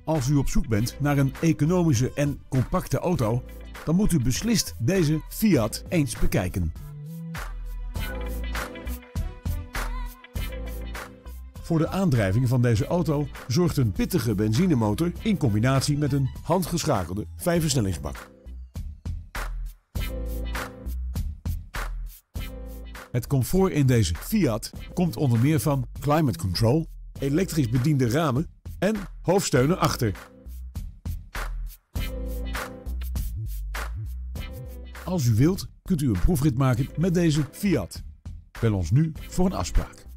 Als u op zoek bent naar een economische en compacte auto, dan moet u beslist deze Fiat eens bekijken. Voor de aandrijving van deze auto zorgt een pittige benzinemotor in combinatie met een handgeschakelde 5-versnellingsbak. Het comfort in deze Fiat komt onder meer van climate control, elektrisch bediende ramen en hoofdsteunen achter. Als u wilt, kunt u een proefrit maken met deze Fiat. Bel ons nu voor een afspraak.